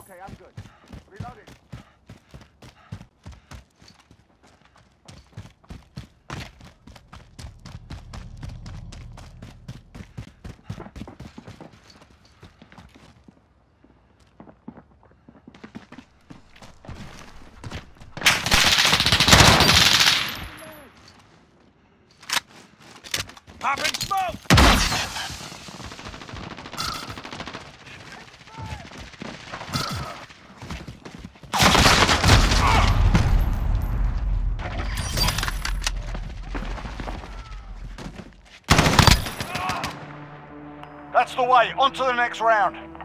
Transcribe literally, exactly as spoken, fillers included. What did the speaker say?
Okay, I'm good. Reloading. Popping smoke! That's the way. On to the next round.